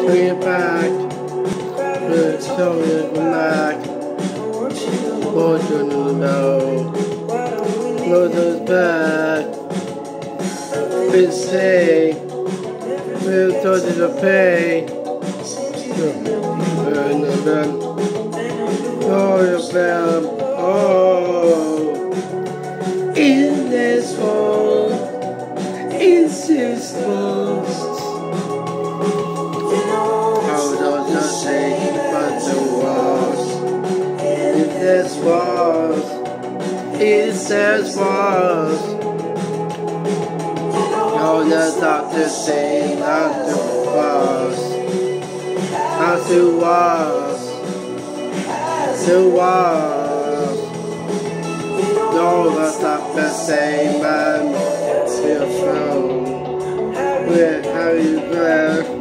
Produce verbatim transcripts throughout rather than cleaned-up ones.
Bring it back. Tell me to come back. More than you know. Rosa's back. It's safe. We're starting to pay. Burn the gun. Oh, the bell. Oh. In this world. It's this world. How does not say but the walls? It says walls. It says walls. No, that's not the same as the walls. As the walls. The walls. No, that's not the same as the phone. Where have you been?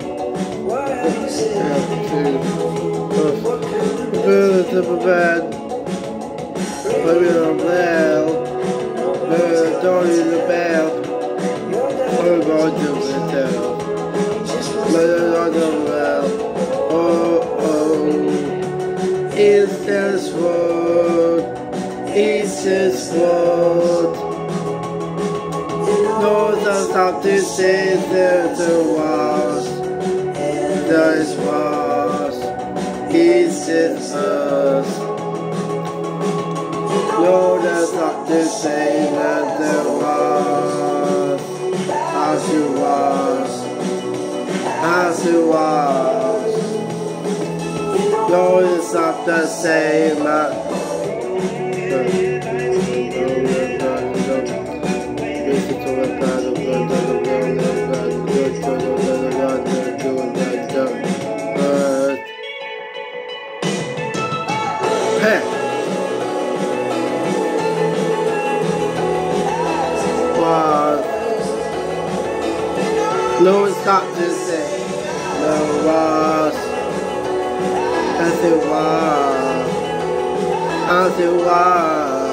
Birds of a bed, baby on the bell, birds don't use the bell, oh God, you can tell, birds on the bell, oh oh, it's this world, it's this world, no, that's not to say there's a walls. There's was, is it us? No, that's not the same as there was, as it was, as it was. No, it's not the same as. Hey. Wow. No, it's not the same. No, it was. As it was. As it was.